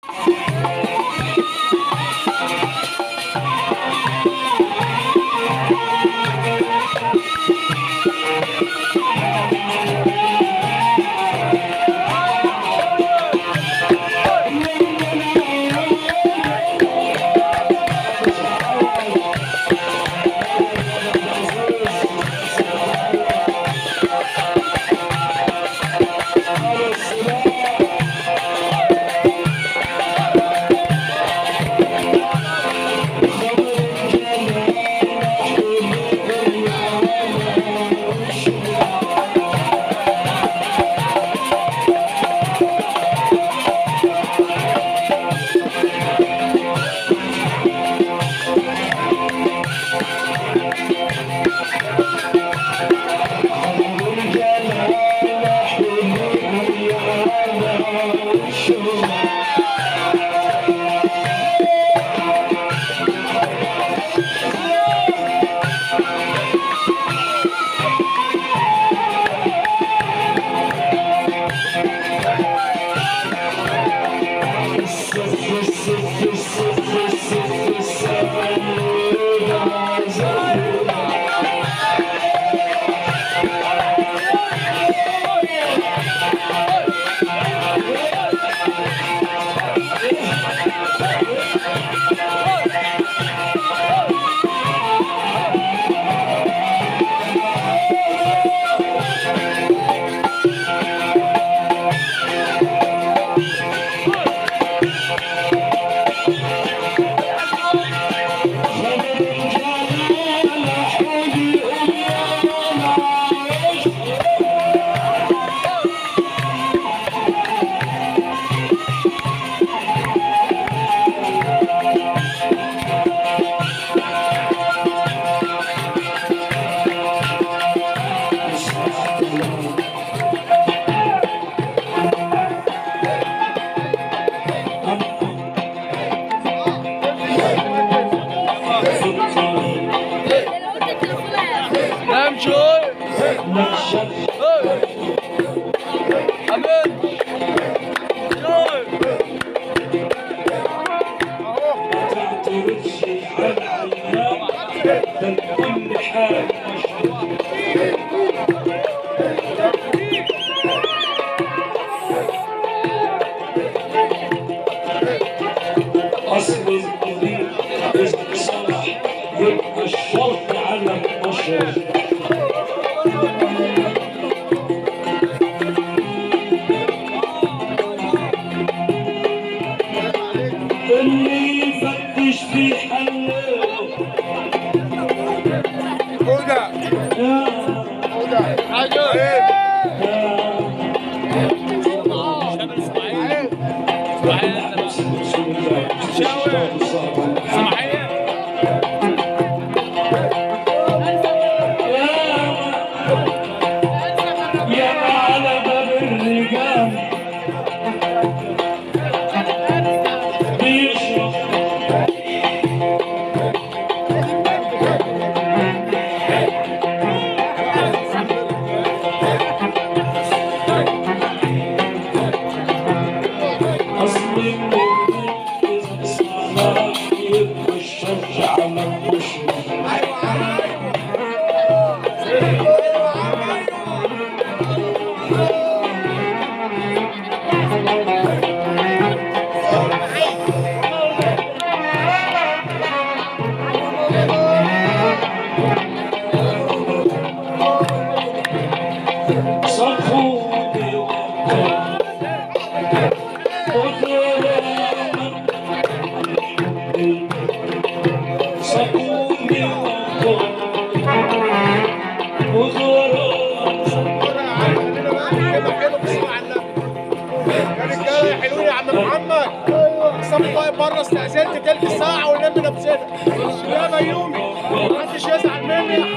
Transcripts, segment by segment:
بره استأذنت تلت ساعة ونلم نفسنا يا بيومي محدش يزعل مني يا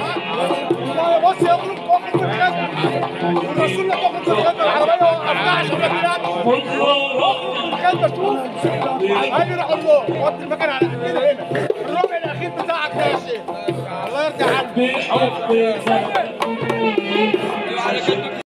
حاج. بص يا ابني واخد من الخدمة والرسول لا تاخد من الخدمة العربية وقفتها عشان ما تنام واخد من الخدمة شوف قال لي روح الله وطي المكنة على ايدينا هنا الربع الأخير بتاعك ده يا شيخ الله يرضى عنك.